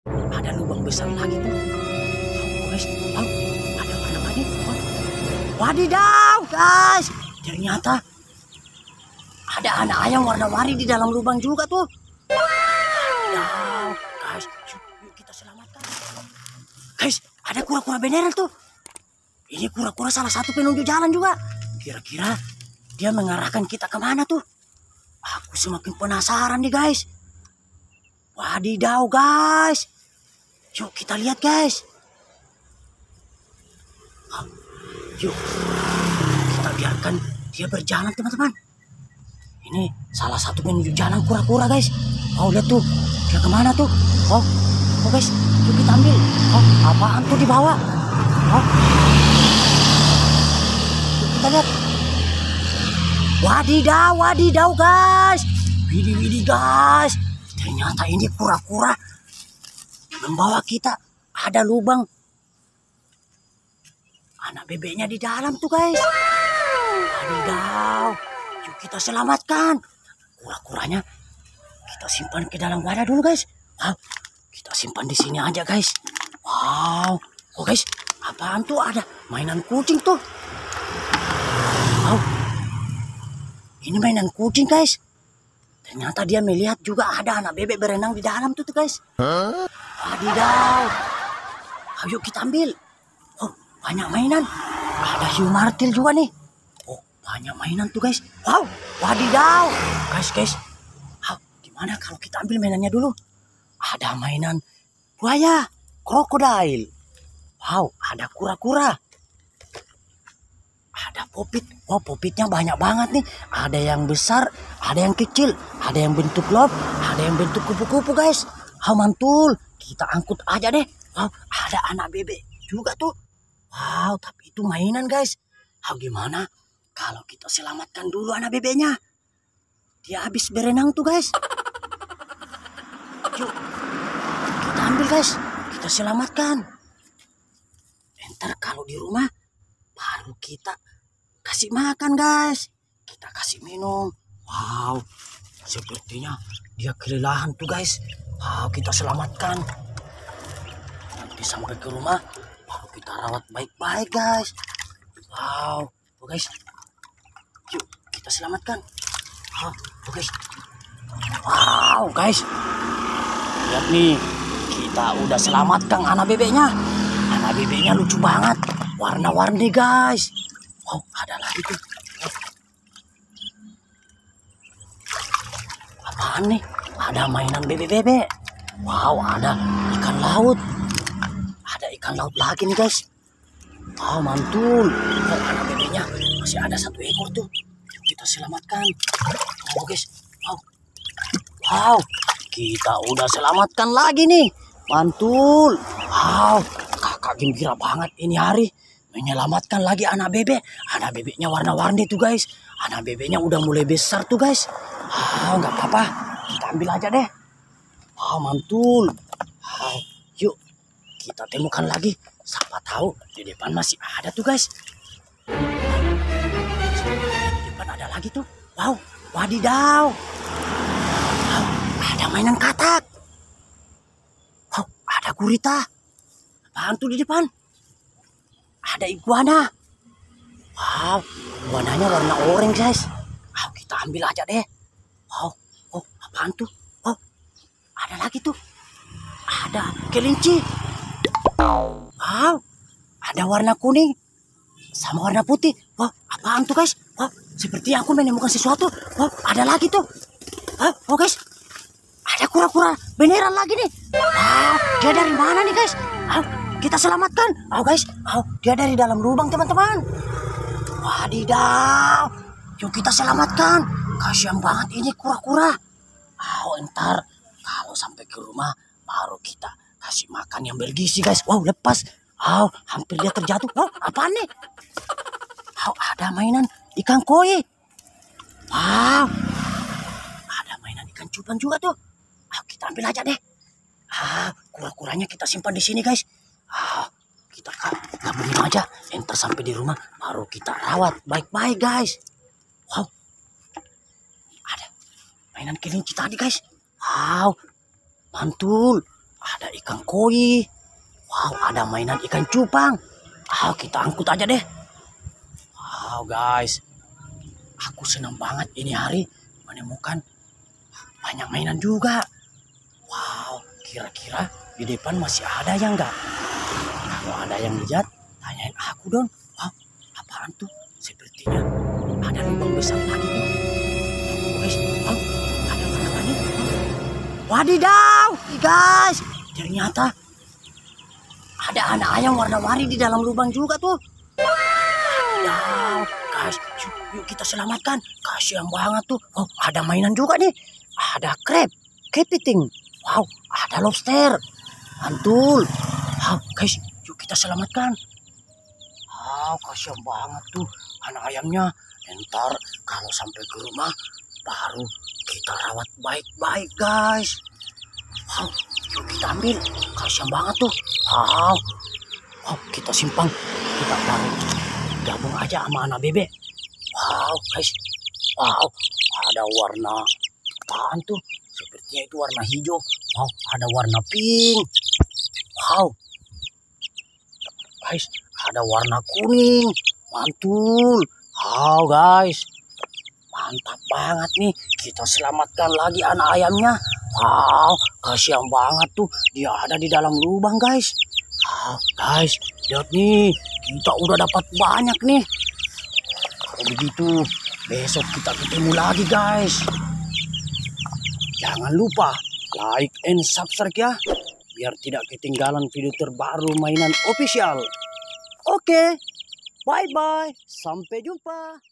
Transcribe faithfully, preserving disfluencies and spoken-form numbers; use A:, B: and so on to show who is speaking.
A: Ada lubang besar lagi tuh. Oh, guys, oh, ada warna-warni. Oh. Wadidaw, guys. Ternyata ada anak ayam warna-warni di dalam lubang juga tuh. Wadidaw, guys. Yuk, yuk kita selamatkan. Guys, ada kura-kura beneran tuh. Ini kura-kura salah satu penunjuk jalan juga. Kira-kira dia mengarahkan kita kemana tuh? Aku semakin penasaran nih, guys. Wadidaw, guys. Yuk kita lihat, guys. Yuk kita biarkan dia berjalan, teman-teman. Ini salah satu penunjuk jalan kura-kura, guys. Oh, lihat tuh, dia kemana tuh? Oh, oh guys, yuk kita ambil. Oh, apaan tuh di bawah? Oh, yuk kita lihat. Wadidaw, wadidaw, guys. Widih, widih, guys. Ternyata ini kura-kura membawa kita. Ada lubang anak bebeknya di dalam tuh, guys. Wadidaw. Yuk kita selamatkan. Kura-kuranya kita simpan ke dalam wadah dulu, guys. Wow, kita simpan di sini aja, guys. Wow. Oh, guys, apaan tuh? Ada mainan kucing tuh. Wow. Ini mainan kucing, guys. Ternyata dia melihat juga ada anak bebek berenang di dalam tuh, tuh guys. Huh? Wadidaw. Ayo kita ambil. Oh, banyak mainan. Ada hiu martil juga nih. Oh, banyak mainan tuh, guys. Wow, wadidaw. Guys, guys. Oh, gimana kalau kita ambil mainannya dulu? Ada mainan buaya, krokodil. Wow, ada kura-kura. Ada popit. Oh, popitnya banyak banget nih. Ada yang besar, ada yang kecil, ada yang bentuk love, ada yang bentuk kupu-kupu, guys. Oh, mantul. Kita angkut aja deh. Wow, ada anak bebek juga tuh. Wow, tapi itu mainan, guys. Oh, gimana kalau kita selamatkan dulu anak bebeknya? Dia habis berenang tuh, guys. Yuk, kita ambil, guys. Kita selamatkan. Ntar kalau di rumah baru kita kasih makan, guys. Kita kasih minum. Wow, sepertinya dia kelelahan tuh, guys. Wow, kita selamatkan. Nanti sampai ke rumah baru kita rawat baik-baik, guys. Wow, oh, guys. Yuk kita selamatkan. Wow, oh, guys. Wow, guys. Lihat nih, kita udah selamatkan anak bebeknya. Anak bebeknya lucu banget, warna-warni, guys. Wow, ada lagi tuh. Apaan nih? Ada mainan bebek-bebek. Wow, ada ikan laut. Ada ikan laut lagi nih, guys. Wow, mantul. Oh, anak bebeknya masih ada satu ekor tuh. Yuk kita selamatkan. Oh, guys. Wow. Wow, kita udah selamatkan lagi nih. Mantul. Wow, kakak gembira banget ini hari. Menyelamatkan lagi anak bebek. Anak bebeknya warna-warni tuh, guys. Anak bebeknya udah mulai besar tuh, guys. Ah, nggak apa-apa. Kita ambil aja deh. Ah, mantul. Ah, yuk kita temukan lagi. Siapa tahu di depan masih ada tuh, guys. Di depan ada lagi tuh. Wow, wadidaw. Wow, ada mainan katak. Wow, ada gurita. Apaan tuh di depan? Ada iguana. Wow, iguananya warna oranye, guys. Wow, kita ambil aja deh. Wow, oh, apaan tuh? Oh, ada lagi tuh. Ada kelinci. Wow, ada warna kuning sama warna putih. Wow, apaan tuh, guys? Wow, seperti aku menemukan sesuatu. Wow, ada lagi tuh. Wow, oh, guys. Ada kura-kura beneran lagi nih. Wow, dia dari mana nih, guys? Wow, kita selamatkan. Oh, guys. Oh, dia dari dalam lubang, teman-teman. Wadidaw. Yuk kita selamatkan. Kasian banget ini kura-kura. Oh, ntar kalau sampai ke rumah baru kita kasih makan yang bergizi, guys. Wow, lepas. Oh, hampir dia terjatuh. Oh, apaan nih? Oh, ada mainan ikan koi. Wow. Ada mainan ikan cupang juga tuh. Oh, kita ambil aja deh. Ah, kura-kuranya kita simpan di sini, guys. Ah, kita kaburin aja. Ntar sampai di rumah baru kita rawat baik-baik, guys. Wow, ada mainan kelinci tadi, guys. Wow, mantul. ada ikan koi. Wow, ada mainan ikan cupang. Ah, kita angkut aja deh. Wow guys, aku senang banget ini hari menemukan banyak mainan juga. Wow, kira-kira di depan masih ada yang enggak? Kalau ada yang lihat, tanyain aku dong. Wow, apaan tuh? Sepertinya ada lubang besar lagi tuh. Wow, guys, wow, ada mana lagi? Wadidaw, guys, ternyata ada anak ayam warna-warni di dalam lubang juga tuh. Wadidaw, guys, yuk, yuk kita selamatkan. Kasihan banget tuh. Oh, ada mainan juga nih. Ada crab, kepiting. Wow, ada lobster. Mantul. Wow, guys, yuk kita selamatkan. Wow, kasihan banget tuh anak ayamnya. Ntar kalau sampai ke rumah baru kita rawat baik-baik, guys. Wow, yuk kita ambil. Kasihan banget tuh. Wow, wow, kita simpang. Kita baru gabung aja sama anak bebek. Wow, guys. Wow, ada warna apaan tuh? Sepertinya itu warna hijau. Wow, ada warna pink. Wow, guys, ada warna kuning. Mantul. Wow, guys, mantap banget nih. Kita selamatkan lagi anak ayamnya. Wow, kasihan banget tuh. Dia ada di dalam lubang, guys. Wow, guys, lihat nih. Kita udah dapat banyak nih. Kalau begitu, besok kita ketemu lagi, guys. Jangan lupa like and subscribe ya, biar tidak ketinggalan video terbaru mainan official. Oke, bye-bye. Sampai jumpa.